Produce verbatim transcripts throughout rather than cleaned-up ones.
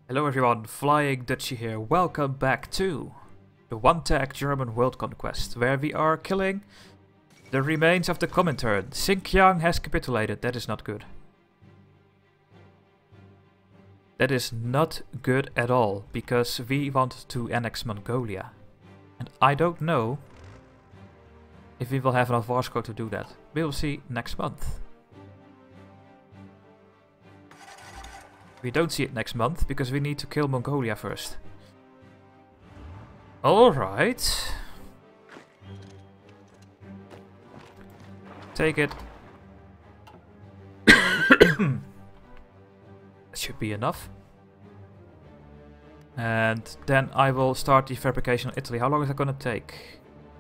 Hello everyone, Flying Dutchie here. Welcome back to the one-tag German world conquest, where we are killing the remains of the Comintern. Xinjiang has capitulated. That is not good. That is not good at all, because we want to annex Mongolia. And I don't know if we will have enough war score to do that. We will see next month. We don't see it next month, because we need to kill Mongolia first. Alright. Take it. That should be enough. And then I will start the fabrication of Italy. How long is that gonna take?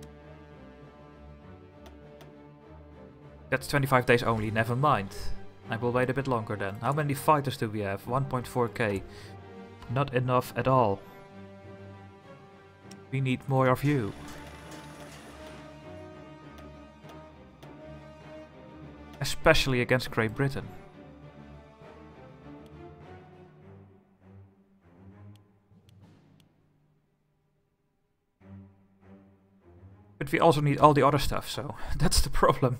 That's twenty-five days only, never mind. I will wait a bit longer then. How many fighters do we have? one point four K. Not enough at all. We need more of you. Especially against Great Britain. But we also need all the other stuff, so that's the problem.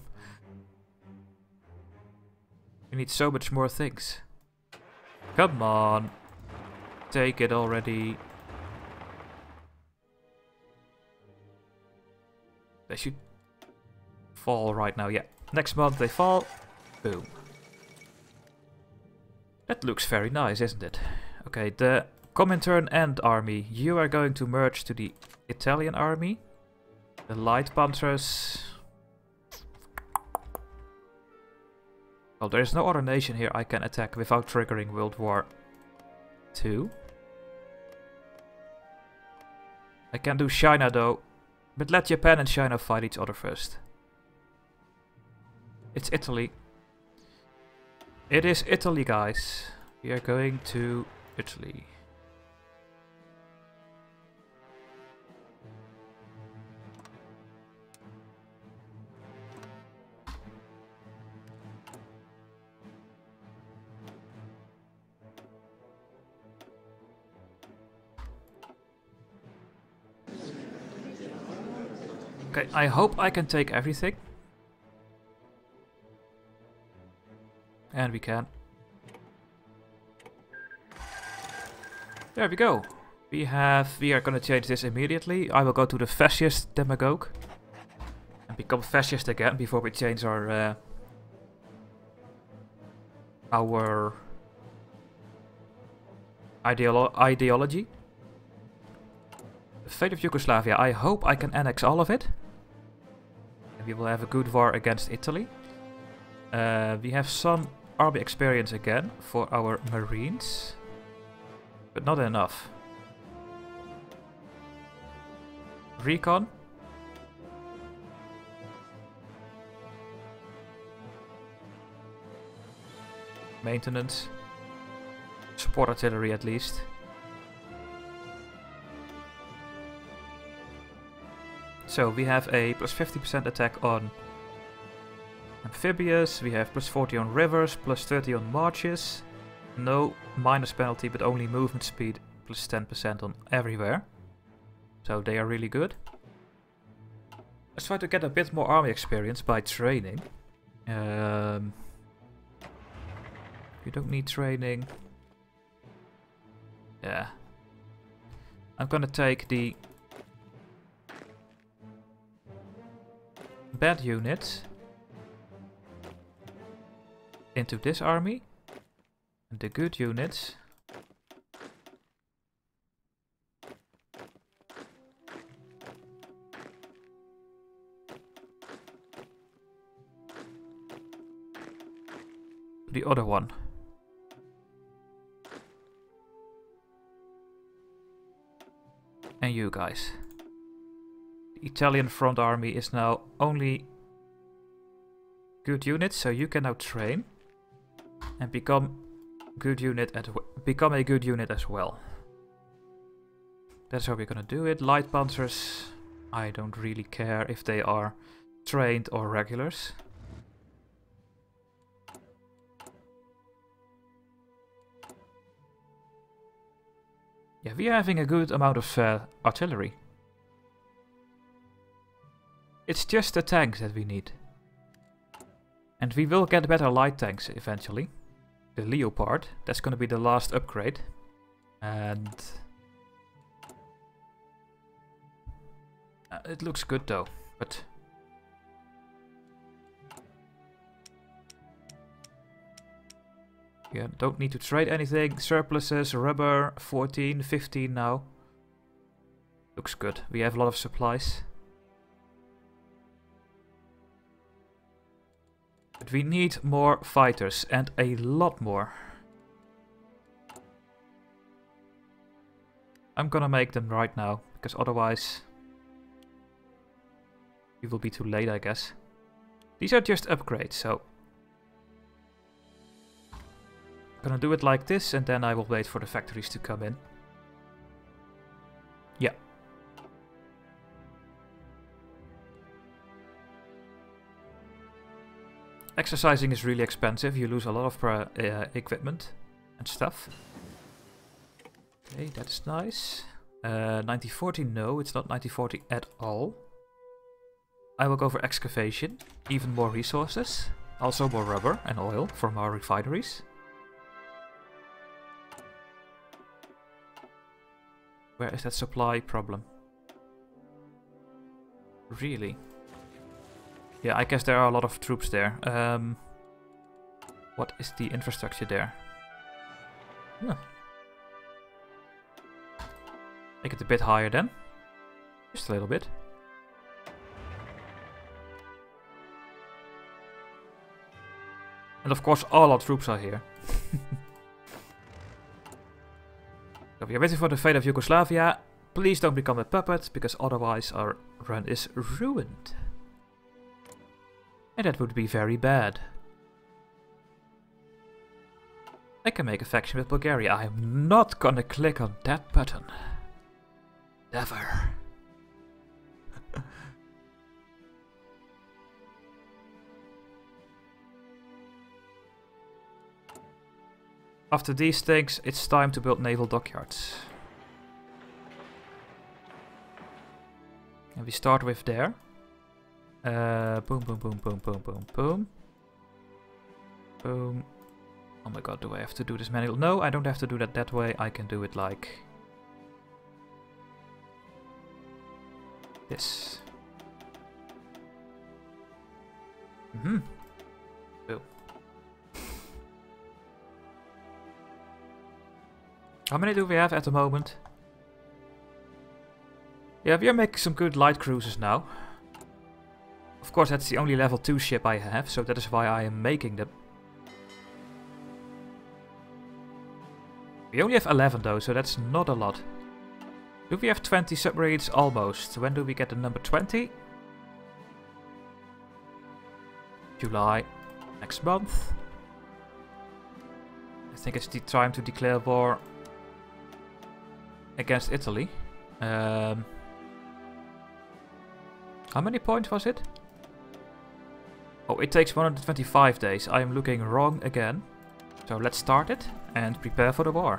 We need so much more things. Come on. Take it already. They should fall right now. Yeah. Next month they fall. Boom. That looks very nice, isn't it? Okay, the Comintern End army. You are going to merge to the Italian army. The light panthers. Well, there is no other nation here I can attack without triggering World War Two. I can do China though, but let Japan and China fight each other first. It's Italy. It is Italy, guys. We are going to Italy. Okay, I hope I can take everything. And we can. There we go. We have, we are gonna change this immediately. I will go to the fascist demagogue. And become fascist again before we change our, uh, our ideolo ideology. The fate of Yugoslavia. I hope I can annex all of it. We will have a good war against Italy. Uh, we have some army experience again for our marines, but not enough. Recon. Maintenance. Support artillery at least. So we have a plus fifty percent attack on amphibious, we have plus forty on rivers, plus thirty on marches. No minus penalty, but only movement speed, plus ten percent on everywhere. So they are really good. Let's try to get a bit more army experience by training. Um, you don't need training. Yeah. I'm gonna take the bad units into this army, and the good units the other one. And you guys. The Italian front army is now only good units, so you can now train and become good unit at become a good unit as well. That's how we're gonna do it. Light panthers, I don't really care if they are trained or regulars. Yeah, we are having a good amount of uh, artillery. It's just the tanks that we need. And we will get better light tanks eventually. The Leopard, that's going to be the last upgrade. And uh, it looks good though, but yeah, don't need to trade anything. Surpluses, rubber, fourteen, fifteen now. Looks good. We have a lot of supplies. But we need more fighters, and a lot more. I'm gonna make them right now, because otherwise we will be too late, I guess. These are just upgrades, so I'm gonna do it like this, and then I will wait for the factories to come in. Yeah. Exercising is really expensive. You lose a lot of uh, uh, equipment and stuff. Okay, that's nice. Uh, nineteen forty, no, it's not nineteen forty at all. I will go for excavation. Even more resources. Also more rubber and oil from our refineries. Where is that supply problem? Really? Yeah, I guess there are a lot of troops there. Um, what is the infrastructure there? Huh. Make it a bit higher then. Just a little bit. And of course all our troops are here. So we are waiting for the fate of Yugoslavia. Please don't become a puppet, because otherwise our run is ruined. And that would be very bad. I can make a faction with Bulgaria. I am not gonna click on that button. Never. After these things, it's time to build naval dockyards. And we start with there. Uh, boom, boom, boom, boom, boom, boom, boom. Boom. Oh my god, do I have to do this manual? No, I don't have to do that that way. I can do it like this. Mm-hmm. Boom. How many do we have at the moment? Yeah, we are making some good light cruisers now. Of course, that's the only level two ship I have, so that is why I am making them. We only have eleven though, so that's not a lot. Do we have twenty submarines? Almost. When do we get the number twenty? July. Next month. I think it's the time to declare war against Italy. Um, how many points was it? Oh, it takes one hundred twenty-five days. I am looking wrong again. So let's start it and prepare for the war.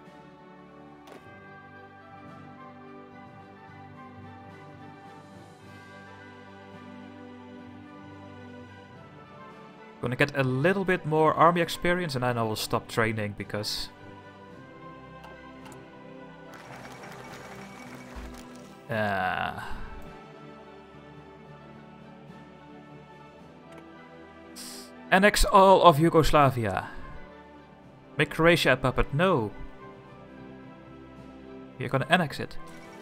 Gonna get a little bit more army experience and then I will stop training because Uh, annex all of Yugoslavia. Make Croatia a puppet. No. You're gonna annex it.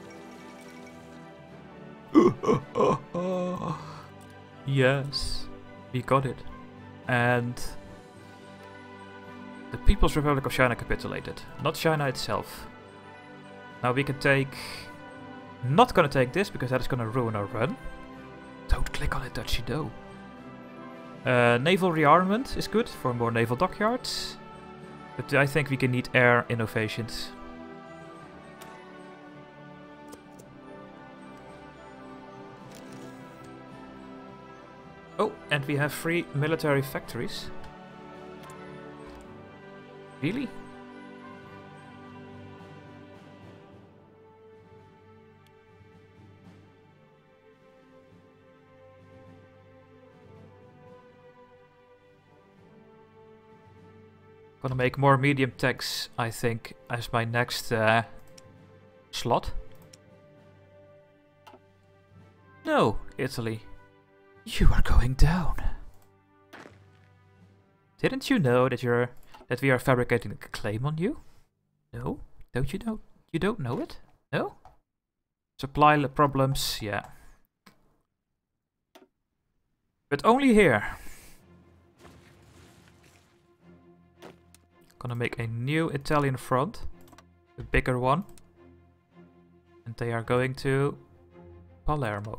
Yes. We got it. And the People's Republic of China capitulated. Not China itself. Now we can take... Not gonna take this because that is gonna ruin our run. Don't click on it, Dutchy, no. Uh, naval rearmament is good for more naval dockyards. But I think we can need air innovations. Oh, and we have three military factories. Really? Gonna make more medium tanks, I think, as my next uh, slot. No, Italy. You are going down. Didn't you know that you're that we are fabricating a claim on you? No? Don't you know? You don't know it? No? Supply problems, yeah. But only here. Gonna make a new Italian front. A bigger one. And they are going to Palermo.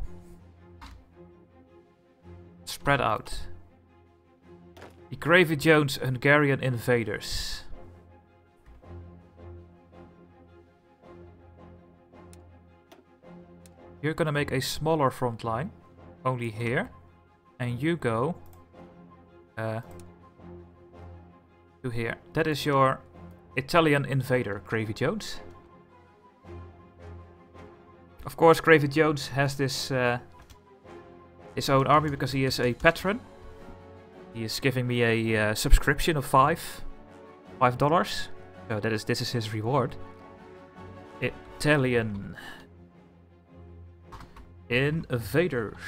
Spread out. The Gravy Jones Hungarian invaders. You're gonna make a smaller front line. Only here. And you go uh, to here. That is your Italian invader, Gravy Jones. Of course, Gravy Jones has this uh, his own army because he is a patron. He is giving me a uh, subscription of five, five dollars. So that is this is his reward. Italian invaders.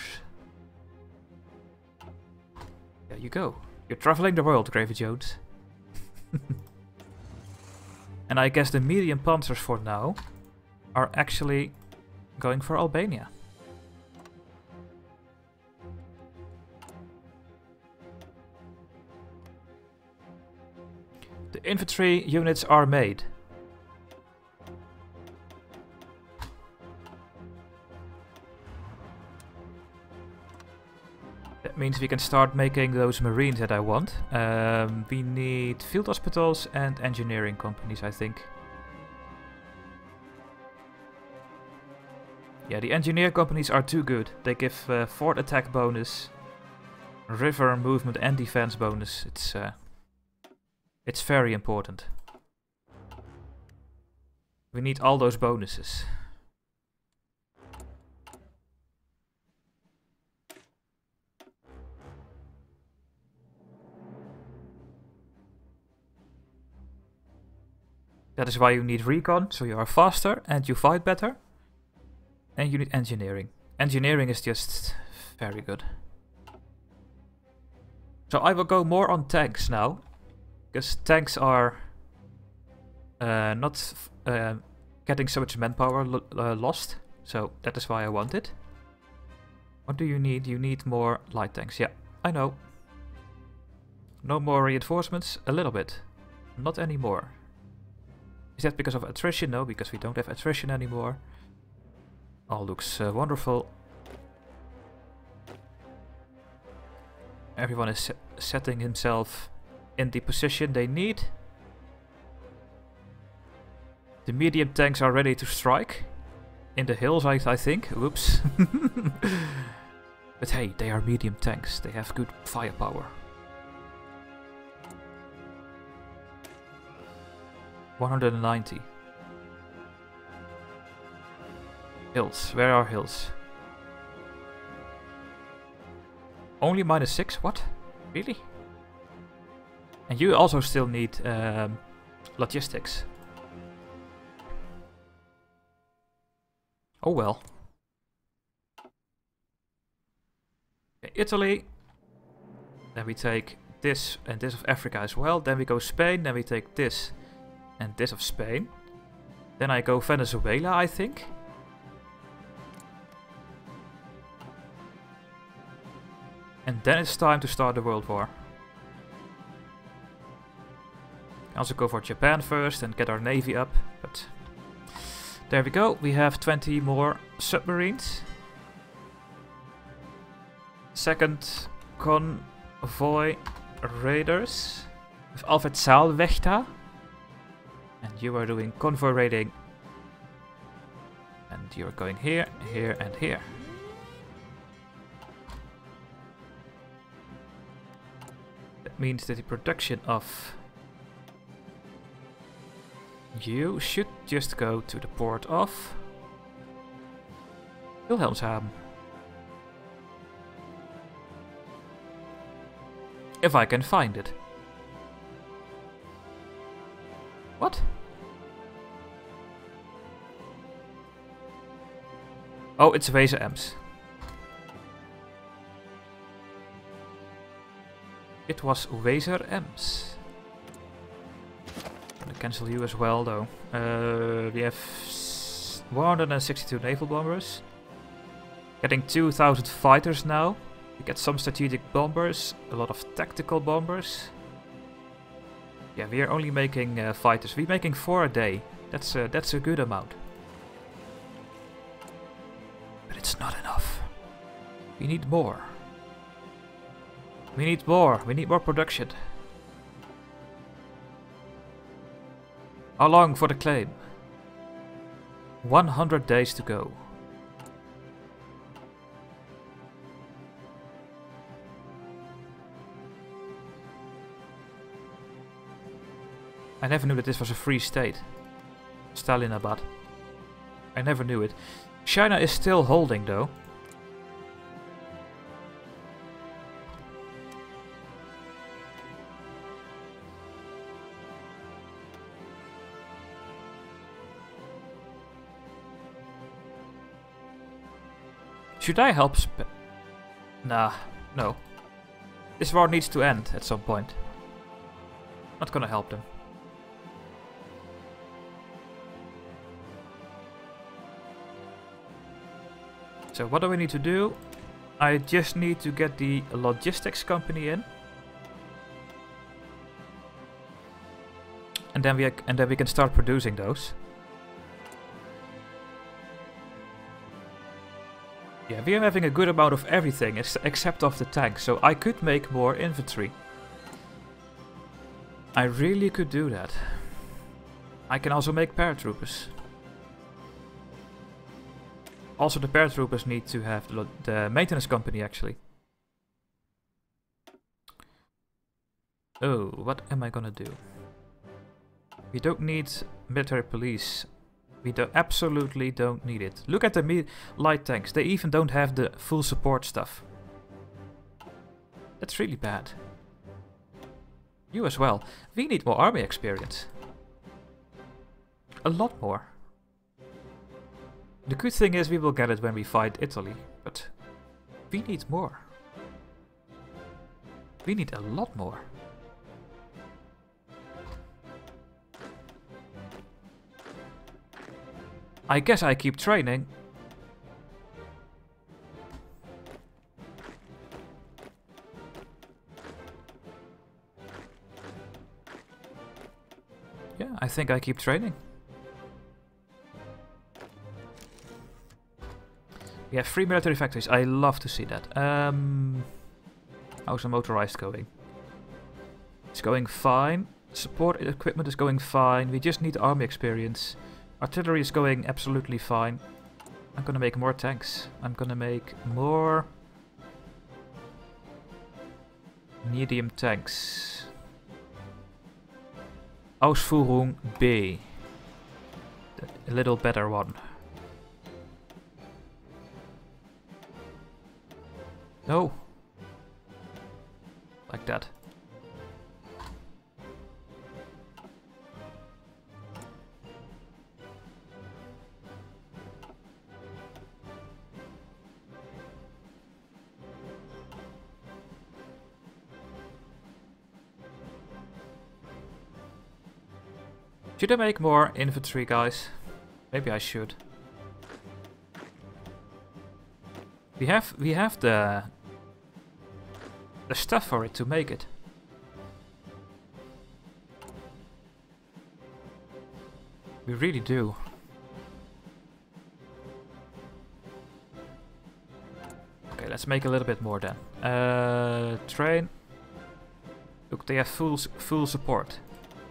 There you go. You're traveling the world, Gravy Jones. And I guess the medium panzers for now are actually going for Albania. The infantry units are made. That means we can start making those marines that I want. Um, we need field hospitals and engineering companies, I think. Yeah, the engineer companies are too good. They give uh, fort attack bonus, river movement and defense bonus. It's uh, it's very important. We need all those bonuses. That is why you need recon, so you are faster and you fight better. And you need engineering. Engineering is just very good. So I will go more on tanks now. Because tanks are uh, not uh, getting so much manpower lo uh, lost. So that is why I want it. What do you need? You need more light tanks. Yeah, I know. No more reinforcements? A little bit. Not anymore. Is that because of attrition? No, because we don't have attrition anymore. All looks uh, wonderful. Everyone is se setting himself in the position they need. The medium tanks are ready to strike. In the hills, I, I think. Whoops. But hey, they are medium tanks. They have good firepower. one hundred ninety. Hills. Where are hills? Only minus six? What? Really? And you also still need um, logistics. Oh well. Okay, Italy. Then we take this and this of Africa as well. Then we go Spain. Then we take this and this of Spain. Then I go Venezuela, I think. And then it's time to start the World War. I also go for Japan first and get our navy up, but there we go. We have twenty more submarines. Second convoy raiders with Alfred Saalwächter. And you are doing convoy raiding. And you're going here, here, and here. That means that the production of you should just go to the port of Wilhelmshaven. If I can find it. What? Oh, it's Weser Ems. It was Weser Ems. I'm gonna cancel you as well, though. Uh, we have one hundred sixty-two naval bombers. Getting two thousand fighters now. We get some strategic bombers, a lot of tactical bombers. Yeah, we are only making uh, fighters. We're making four a day. That's uh, that's a good amount. But it's not enough. We need more. We need more. We need more production. How long for the claim? one hundred days to go. I never knew that this was a free state. Stalinabad. I never knew it. China is still holding, though. Should I help Sp- Nah, no. This war needs to end at some point. Not gonna help them. So what do we need to do? I just need to get the logistics company in. And then we and then we can start producing those. Yeah, we are having a good amount of everything ex except of the tanks, so I could make more infantry. I really could do that. I can also make paratroopers. Also, the paratroopers need to have the, the maintenance company, actually. Oh, what am I gonna do? We don't need military police. We do absolutely don't need it. Look at the me light tanks. They even don't have the full support stuff. That's really bad. You as well. We need more army experience. A lot more. The good thing is we will get it when we fight Italy, but we need more. We need a lot more. I guess I keep training. Yeah, I think I keep training. We have three military factories. I love to see that. Um, how's the motorized going? It's going fine. Support equipment is going fine. We just need army experience. Artillery is going absolutely fine. I'm gonna make more tanks. I'm gonna make more medium tanks. Ausführung B. A little better one. No. Like that. Should I make more infantry, guys? Maybe I should. We have we have the the stuff for it to make it. We really do. Okay, let's make a little bit more then. Uh, train. Look, they have full full support.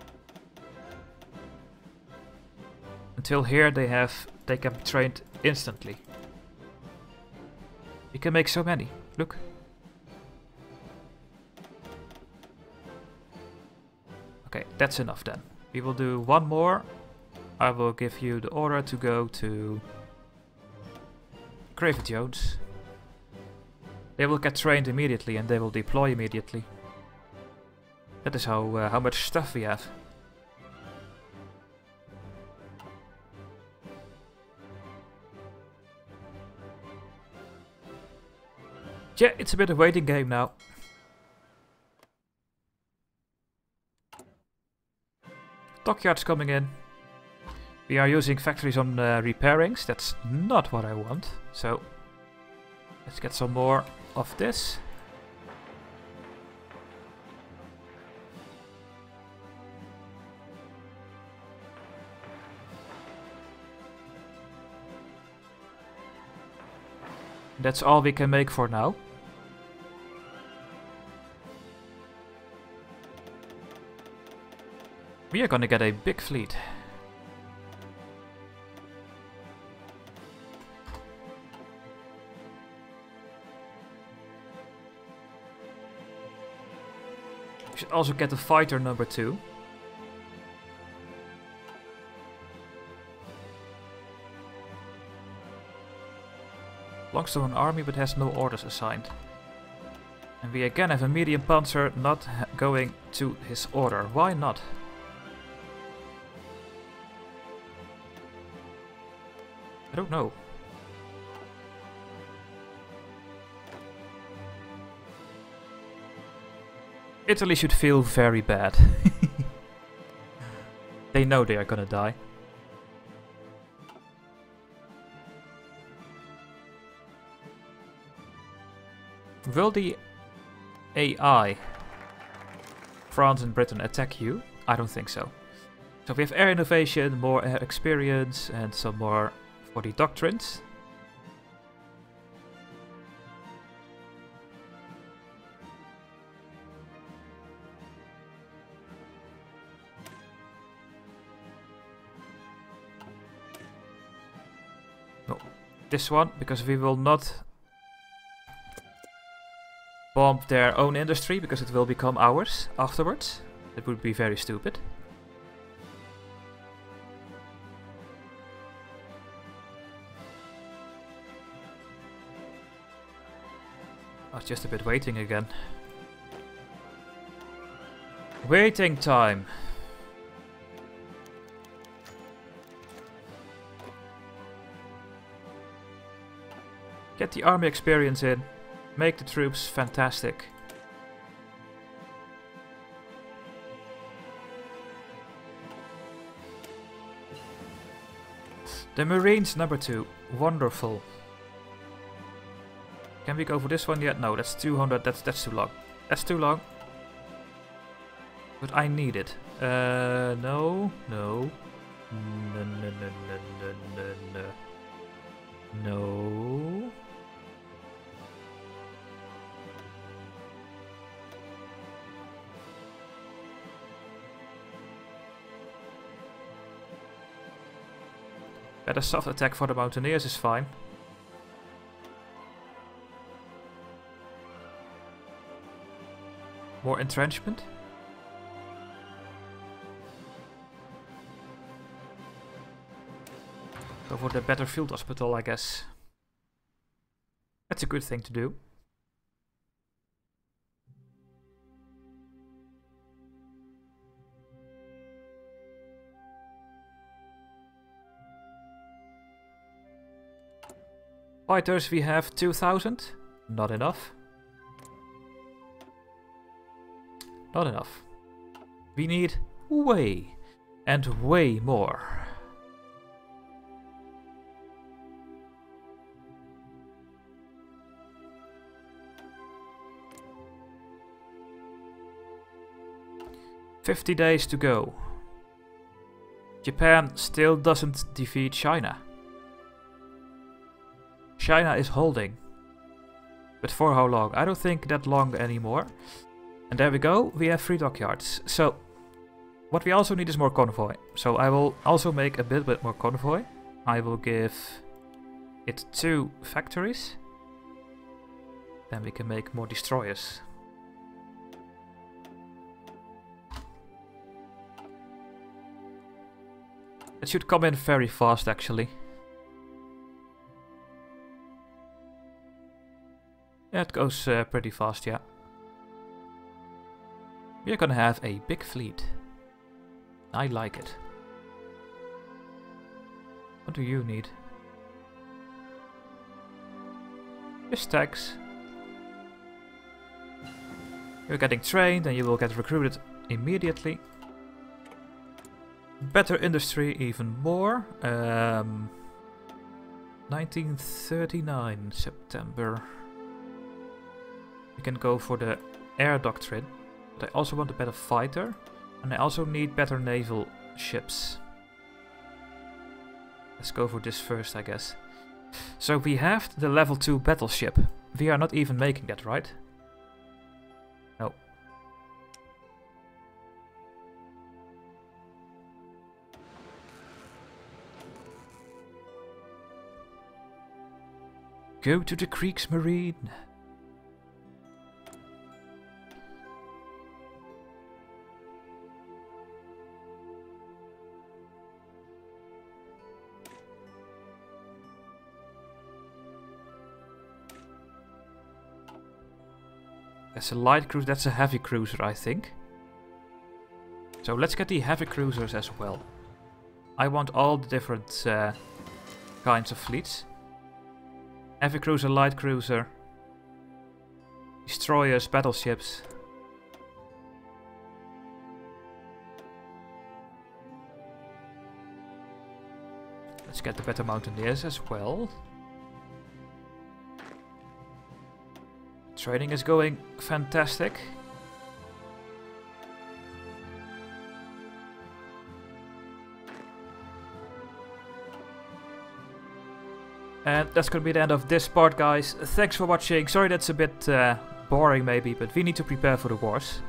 Until here they have they can be trained instantly. You can make so many. Look. Okay, that's enough then. We will do one more. I will give you the order to go to Craven Jones. They will get trained immediately and they will deploy immediately. That is how uh, how much stuff we have. Yeah, it's a bit of waiting game now. Dockyards coming in. We are using factories on uh, repairings. That's not what I want. So let's get some more of this. That's all we can make for now. We are gonna get a big fleet. We should also get the fighter number two. Belongs to an army but has no orders assigned. And we again have a medium panzer not ha going to his order. Why not? I don't know. Italy should feel very bad. They know they are gonna die. Will the A I, France and Britain, attack you? I don't think so. So we have air innovation, more air experience, and some more for the doctrines. No, this one, because we will not bomb their own industry, because it will become ours afterwards. That would be very stupid. I was just a bit waiting again. Waiting time. Get the army experience in. Make the troops fantastic. The Marines number two. Wonderful. Can we go for this one yet? No, that's two hundred. That's that's too long. That's too long. But I need it. Uh, no, no. No, no, no, no, no, no. No. Better soft attack for the mountaineers is fine. More entrenchment. Go for the better field hospital, I guess. That's a good thing to do. Fighters, we have two thousand. Not enough. Not enough. We need way and way more. Fifty days to go. Japan still doesn't defeat China. China is holding. But for how long? I don't think that long anymore. And there we go, we have three dockyards. So, what we also need is more convoy. So I will also make a bit, bit more convoy. I will give it two factories. Then we can make more destroyers. It should come in very fast, actually. Yeah, it goes uh, pretty fast, yeah. We're gonna have a big fleet. I like it. What do you need? Just tags. You're getting trained and you will get recruited immediately. Better industry even more. Um, nineteen thirty-nine, September. We can go for the air doctrine. But I also want a better fighter. And I also need better naval ships. Let's go for this first, I guess. So we have the level two battleship. We are not even making that, right? No. Go to the Kriegsmarine. That's a light cruiser, that's a heavy cruiser, I think. So let's get the heavy cruisers as well. I want all the different uh, kinds of fleets. Heavy cruiser, light cruiser, destroyers, battleships. Let's get the better mountaineers as well. Training is going fantastic. And that's gonna be the end of this part, guys. Thanks for watching. Sorry that's a bit uh, boring maybe, but we need to prepare for the wars.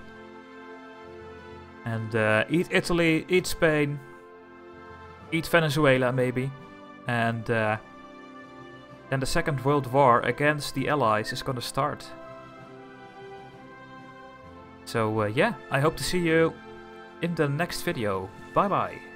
And uh, eat Italy, eat Spain, eat Venezuela maybe. And uh, then the Second World War against the Allies is gonna start. So uh, yeah, I hope to see you in the next video. Bye bye.